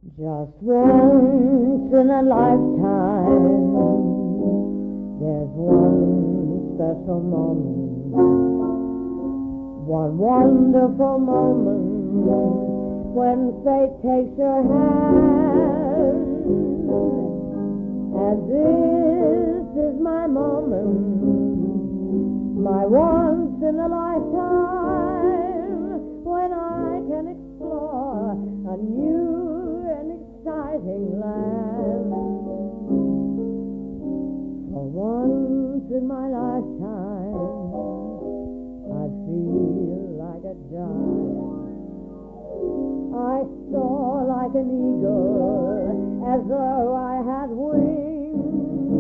Just once in a lifetime, there's one special moment, one wonderful moment when fate takes your hand. And this is my moment, my once in a lifetime, when I can explore a new and exciting land. For once in my lifetime, I feel like a giant. I soar like an eagle, as though I had wings.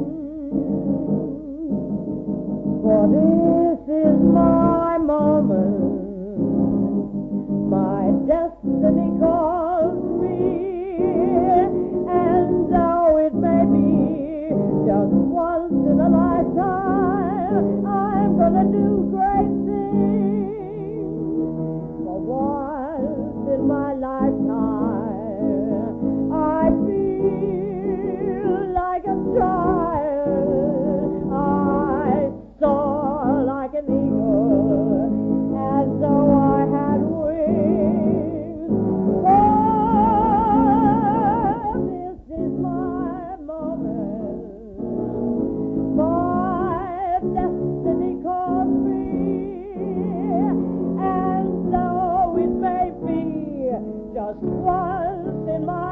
For this is my moment, my destiny calls me. And though it may be just once in a lifetime, I'm gonna do great things. For once in my lifetime, I feel like a child. I soar like an eagle, as though I had wings. Oh, this is my moment. My destiny calls me, and though it may be just once in my